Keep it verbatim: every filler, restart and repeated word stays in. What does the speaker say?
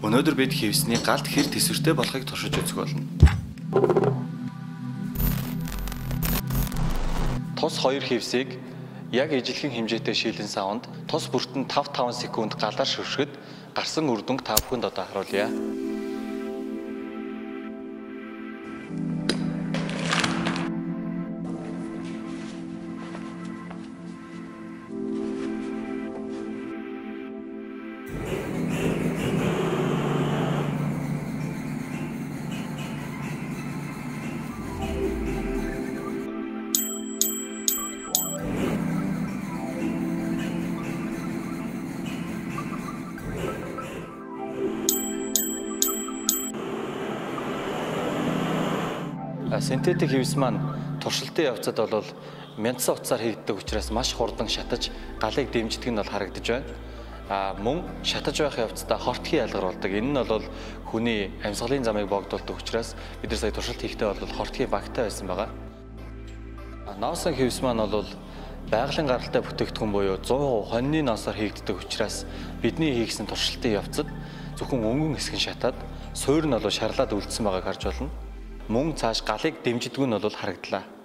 Өнөөдөр бид хевсний галт хэр тэсвэртэй болохыг туршиж үзэх болно. Тус хоёр хевсийг яг ижилхэн хэмжээтэй шилэн савнд тус бүртэн таван таван секунд галаар шүршгэд гарсан үр дүнг та бүхэнд одоо харуулъя. Синтетик хевс маань туршилтын явцад бол мяндсан утсаар хийгддэг учраас маш хурдан шатаж галыг дэмждэг нь бол харагдаж байна. А мөн шатаж байх явцдаа хортхи ялгаруулдаг. Энэ нь бол хүний амьсгалын замыг богдуулдаг учраас бид нар сая туршилт хийхдээ бол хортхи багтаа байсан байгаа. Носон хевс маань бол байгалийн гаралтай бүтээгдэхүүн буюу зуун хоньны ноосоор хийгддэг учраас бидний хийгсэн туршилтын явцад зөвхөн өнгөн хэсэг нь шатаад суурь нь бол шарлаад үлдсэн байгааг харж байна. Мөн цааш галыг дэмждэг нь бол харагдлаа.